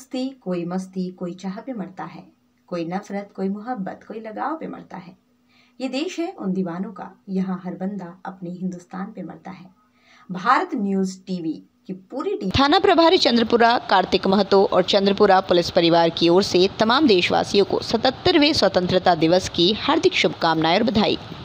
दोस्ती, कोई मस्ती, कोई चाह पे मरता है, कोई नफरत, कोई मोहब्बत, कोई लगाव पे मरता है। ये देश है उन दीवानों का, यहाँ हर बंदा अपने हिंदुस्तान पे मरता है। भारत न्यूज टीवी की पूरी टीम, थाना प्रभारी चंद्रपुरा कार्तिक महतो और चंद्रपुरा पुलिस परिवार की ओर से तमाम देशवासियों को 77वें स्वतंत्रता दिवस की हार्दिक शुभकामनाएं और बधाई।